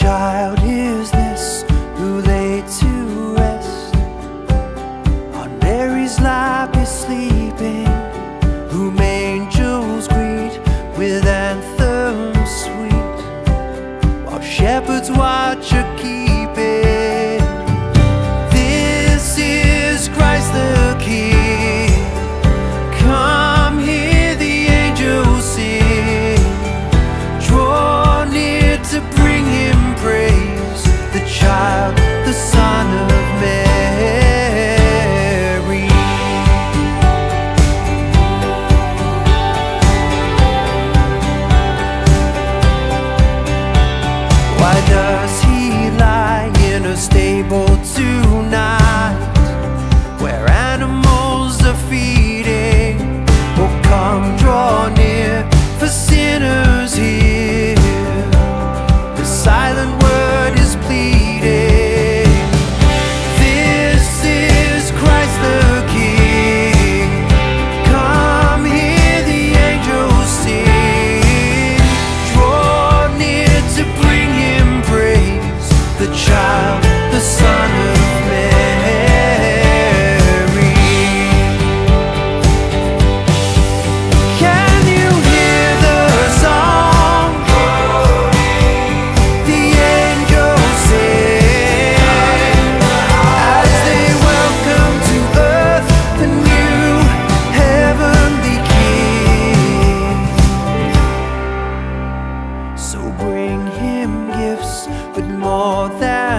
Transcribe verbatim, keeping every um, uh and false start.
child is this who laid to rest on Mary's lap is sleeping, whom angels greet with anthems sweet, while shepherds watch are keeping. This is Christ the King. Come hear the angels sing. Draw near to bring him praise, the child, the Son of Mary. Why does he lie in a stable tonight, where animals are feeding? Oh, come draw near, for sinners here the silent word is pleading. This is Christ the King. Come hear the angels sing. Draw near to bring him praise, the child, the Son of Mary. Can you hear the song the angels sing as they welcome to earth the new heavenly King? So bring him gifts, but more than